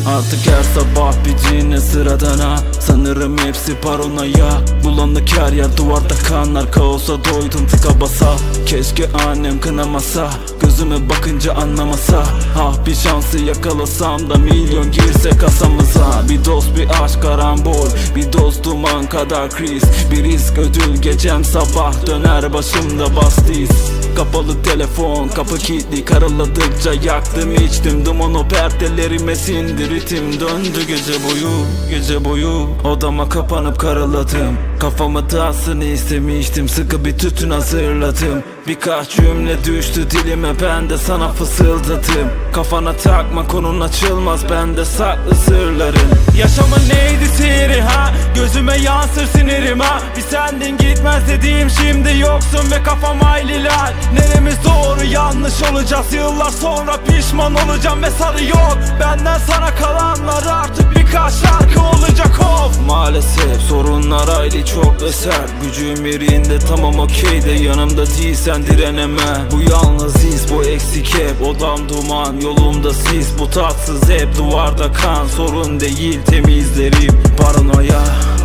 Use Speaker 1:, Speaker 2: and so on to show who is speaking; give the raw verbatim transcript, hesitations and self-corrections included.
Speaker 1: Artık her sabah bir cine sıradana. Sanırım hepsi paranoya. Bulanık her yer, duvarda kanlar, kaosa doydum tıka basa. Keşke annem kınamasa, gözüme bakınca anlamasa. Ah bir şansı yakalasam da milyon girse kasamıza. Bir dost bir aşk karambol, bir dost duman kadar kriz. Bir risk ödül gecem sabah döner başımda bastiz. Kapalı telefon, kapı kilitli, karaladıkça yaktım içtim duman, o perdelerime sindi ritim. Döndü gece boyu, gece boyu odama kapanıp karaladım. Kafamı dağılsın istemiştim, sıkı bir tütün hazırladım. Birkaç cümle düştü dilime, ben de sana fısıldadım. Kafana takma, konun açılmaz, bende saklı sırların.
Speaker 2: Yaşamın neydi sihri ha? Gözüme yansır sinirim ha? Bir sendin gitmez dediğim, şimdi yoksun ve kafam ayliler. Neremiz doğru yanlış olacağız, yıllar sonra pişman olacağım ve sarı yok. Benden sana kalanlar artık birkaç şarkı olacak of.
Speaker 1: Maalesef sorunlar ayli çok eser. Gücüm yerinde tamam okey de yanımda değilsen direnemem. Bu yalnız his, bu eksik hep, odam duman, yolumda sis. Bu tatsız hep, duvarda kan, sorun değil temizlerim paranoya.